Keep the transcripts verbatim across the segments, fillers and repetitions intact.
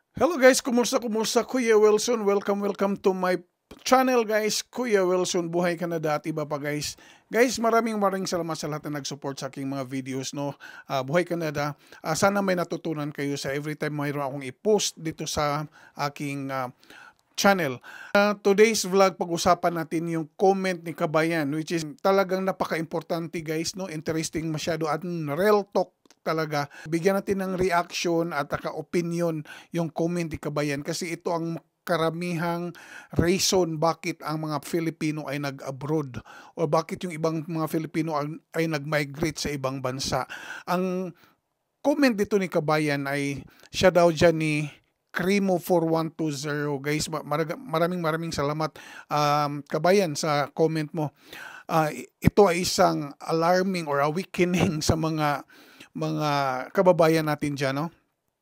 Hello guys, kumusta kumusta? Kuya Wilson, welcome welcome to my channel guys. Kuya Wilson, Buhay Canada at iba pa guys. Guys, maraming maraming salamat sa lahat na nag-support sa aking mga videos no. Ah, Buhay Canada. Ah, sana may natutunan kayo sa every time mayroon akong i-post dito sa aking ah, channel. Uh, today's vlog, pag-usapan natin yung comment ni Kabayan, which is talagang napaka-importante guys, no? Interesting masyado at real talk talaga. Bigyan natin ng reaction at ka-opinion yung comment ni Kabayan kasi ito ang karamihang reason bakit ang mga Filipino ay nag-abroad o bakit yung ibang mga Filipino ay, ay nag-migrate sa ibang bansa. Ang comment dito ni Kabayan ay siya daw dyan ni Crimo four one two zero. Guys, maraming maraming salamat um, Kabayan sa comment mo. Uh, ito ay isang alarming or awakening sa mga mga kababayan natin dyan, no?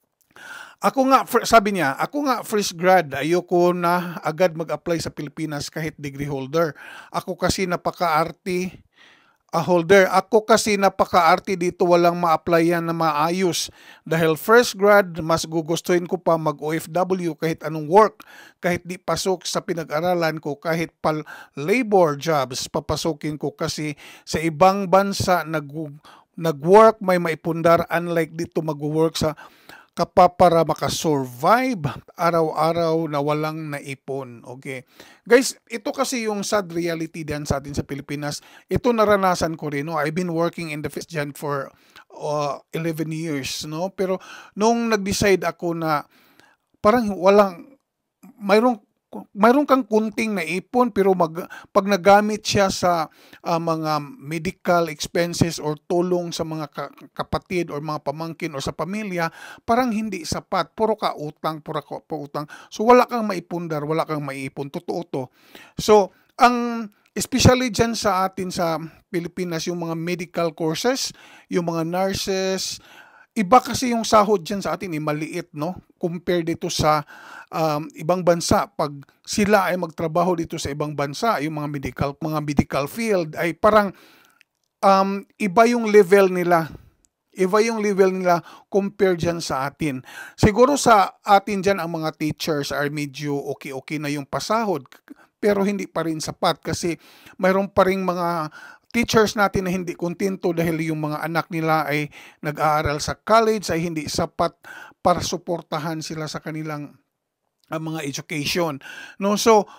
Ako nga, sabi niya, ako nga fresh grad, ayoko na agad mag-apply sa Pilipinas kahit degree holder. Ako kasi napaka-arty a holder. Ako kasi napaka-arty dito, walang ma-applyan na maayos. Dahil first grad, mas gugustuhin ko pa mag-O F W kahit anong work, kahit di pasok sa pinag-aralan ko, kahit pal labor jobs, papasukin ko kasi sa ibang bansa nag nag-work may maipundar, unlike dito mag-work sa kapa para makasurvive araw-araw na walang naipon. Okay. Guys, ito kasi yung sad reality diyan sa atin sa Pilipinas. Ito naranasan ko rin. No? I've been working in the fish dyan for uh, eleven years. No? Pero nung nag-decide ako na parang walang, mayroong mayroon kang kunting naipon pero mag, pag nagamit siya sa uh, mga medical expenses or tulong sa mga ka, kapatid or mga pamangkin or sa pamilya, parang hindi sapat. Puro ka utang, puro ka utang. So wala kang maipundar, wala kang maipon. Totoo to. So, ang especially dyan sa atin sa Pilipinas, yung mga medical courses, yung mga nurses, iba kasi yung sahod dyan sa atin, eh, maliit, no? Compare dito sa um, ibang bansa. Pag sila ay magtrabaho dito sa ibang bansa, yung mga medical, mga medical field, ay parang um, iba yung level nila. Iba yung level nila compare dyan sa atin. Siguro sa atin dyan, ang mga teachers are medyo okay-okay na yung pasahod. Pero hindi pa rin sapat kasi mayroon pa rin mga teachers natin na hindi kontento dahil yung mga anak nila ay nag-aaral sa college ay hindi sapat para suportahan sila sa kanilang uh, mga education. No, so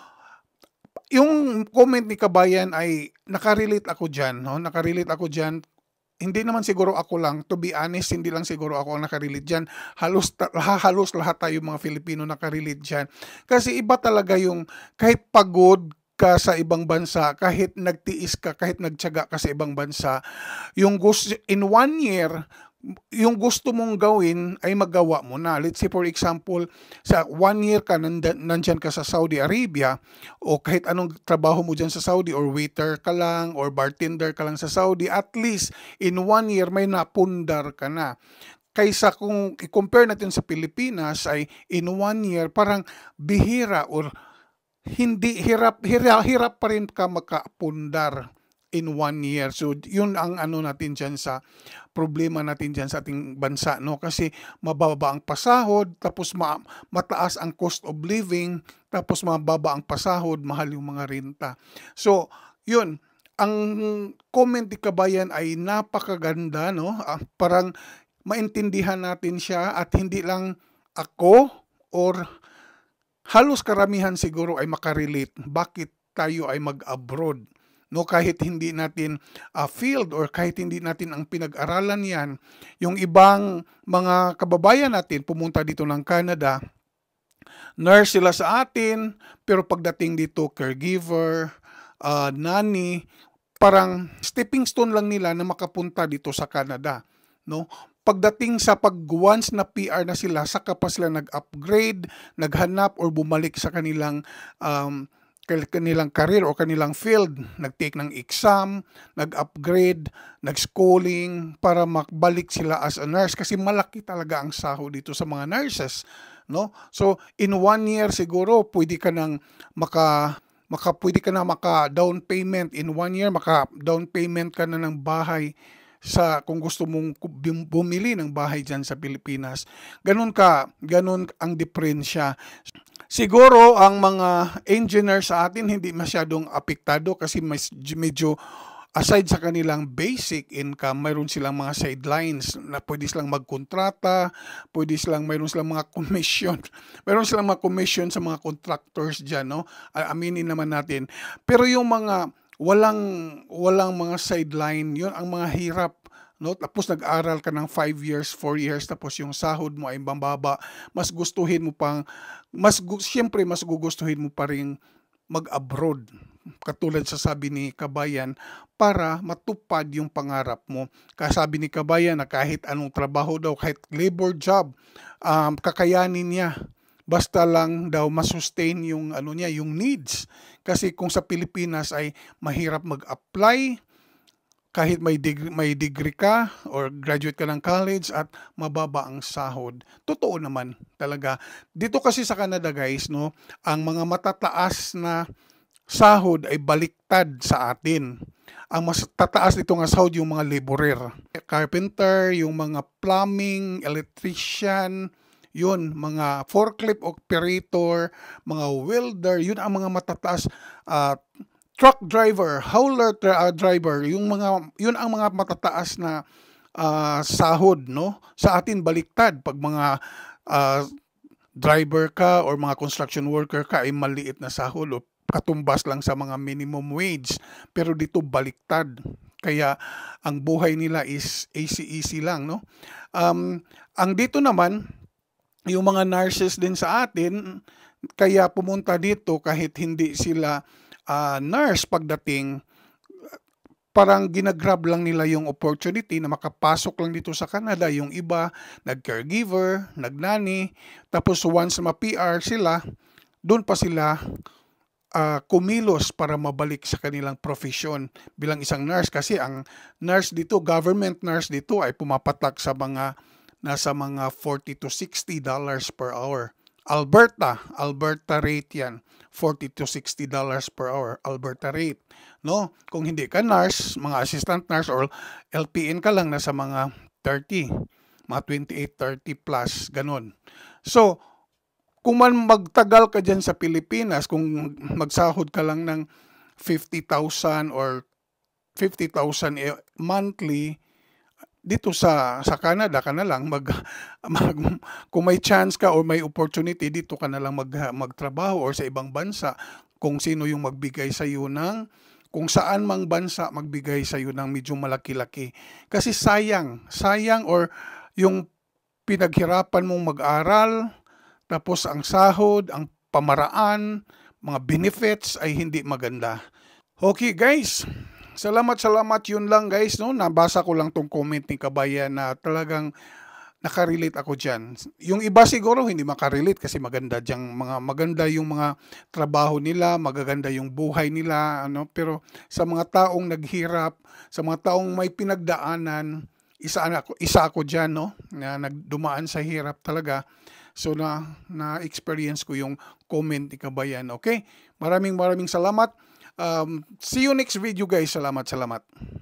yung comment ni Kabayan ay nakarelate ako diyan, no? Nakarelate ako diyan. Hindi naman siguro ako lang, to be honest, hindi lang siguro ako ang nakarelate diyan. Halos halos lahat tayo mga Filipino nakarelate diyan. Kasi iba talaga yung kahit pagod ka sa ibang bansa, kahit nagtiis ka, kahit nagtiyaga ka sa ibang bansa, yung gusto, in one year, yung gusto mong gawin ay magawa mo na. Let's say for example, sa one year ka nandyan, nandyan ka sa Saudi Arabia o kahit anong trabaho mo dyan sa Saudi or waiter ka lang or bartender ka lang sa Saudi, at least in one year may napundar ka na. Kaysa kung i-compare natin sa Pilipinas ay in one year parang bihira or hindi hirap hirap hirap pa rin ka makapundar in one year. So yun ang ano natin diyan sa problema natin diyan sa ating bansa, no, kasi mababa ang pasahod, tapos ma mataas ang cost of living, tapos mababa ang pasahod, mahal yung mga renta. So yun, ang comment ni Kabayan ay napakaganda, no? Ah, parang maintindihan natin siya at hindi lang ako or halos karamihan siguro ay makarelate bakit tayo ay mag-abroad. No, kahit hindi natin uh, field or kahit hindi natin ang pinag-aralan yan, yung ibang mga kababayan natin pumunta dito ng Canada, nurse sila sa atin, pero pagdating dito caregiver, uh, nanny, parang stepping stone lang nila na makapunta dito sa Canada, no? Pagdating sa pag once na P R na sila, saka pa sila nag-upgrade, naghanap or bumalik sa kanilang um, kanilang career o kanilang field, nag-take ng exam, nag-upgrade, nag-schooling para makbalik sila as a nurse kasi malaki talaga ang sahod dito sa mga nurses, no? So in one year siguro pwede ka nang maka maka pwede ka na maka down payment in one year, maka down payment ka na ng bahay sa kung gusto mong bumili ng bahay diyan sa Pilipinas. Ganun ka, ganun ang diferensya. Siguro ang mga engineer sa atin hindi masyadong apektado kasi mas, medyo aside sa kanilang basic income, mayroon silang mga sidelines na pwede silang magkontrata, pwede silang, mayroon silang mga commission, mayroon silang mga commission sa mga contractors dyan, no? Aminin naman natin. Pero yung mga walang, walang mga sideline, yun ang mga hirap. No, tapos nag-aral ka ng five years, four years, tapos yung sahod mo ay mababa, mas gustuhin mo pang, mas, siyempre, mas gugustuhin mo pa rin mag-abroad. Katulad sa sabi ni Kabayan, para matupad yung pangarap mo. Kasabi ni Kabayan na kahit anong trabaho daw, kahit labor job, um, kakayanin niya. Basta lang daw masustain yung, ano niya, yung needs. Kasi kung sa Pilipinas ay mahirap mag-apply, kahit may degree, may degree ka or graduate ka ng college at mababa ang sahod. Totoo naman talaga. Dito kasi sa Canada guys, no, ang mga matataas na sahod ay baliktad sa atin. Ang mas tataas dito nga sahod yung mga laborer, carpenter, yung mga plumbing, electrician, yun, mga forklift operator, mga welder, yun ang mga matataas. Uh, truck driver, hauler uh, driver, yung mga yun ang mga matataas na uh, sahod, no? Sa atin baliktad pag mga uh, driver ka or mga construction worker ka ay maliit na sahod o katumbas lang sa mga minimum wage. Pero dito baliktad. Kaya ang buhay nila is easy-easy lang, no? Um, ang dito naman, yung mga nurses din sa atin, kaya pumunta dito kahit hindi sila Uh, nurse pagdating, parang ginagrab lang nila yung opportunity na makapasok lang dito sa Canada. Yung iba, nag-caregiver, nag-nanny, tapos once ma-P R sila, doon pa sila uh, kumilos para mabalik sa kanilang profesyon bilang isang nurse. Kasi ang nurse dito, government nurse dito ay pumapatak sa mga, nasa mga forty to sixty dollars per hour. Alberta, Alberta rate yan, forty to sixty dollars per hour, Alberta rate. No? Kung hindi ka nurse, mga assistant nurse or L P N ka lang, nasa mga thirty, mga twenty-eight, thirty plus, ganun. So, kung man magtagal ka dyan sa Pilipinas, kung magsahod ka lang ng fifty thousand or fifty thousand monthly, dito sa sa Canada ka na lang mag, mag kung may chance ka o may opportunity, dito ka na lang mag magtrabaho or sa ibang bansa kung sino yung magbigay sa iyo ng, kung saan mang bansa magbigay sa iyo ng medyo malaki-laki. Kasi sayang, sayang or yung pinaghirapan mong mag-aral, tapos ang sahod, ang pamaraan, mga benefits ay hindi maganda. Okay guys, Salamat, salamat. Yun lang guys, no? Nabasa ko lang tong comment ni Kabayan na talagang nakarelate ako dyan. Yung iba siguro hindi makarelate kasi maganda dyang mga maganda yung mga trabaho nila, magaganda yung buhay nila, ano? Pero sa mga taong naghirap, sa mga taong may pinagdaanan, isa ako, isa ako diyan, no? Na nagdumaan sa hirap talaga. So na na-experience ko yung comment ni Kabayan. Okay? Maraming maraming salamat. Um, see you next video guys. Salamat, salamat.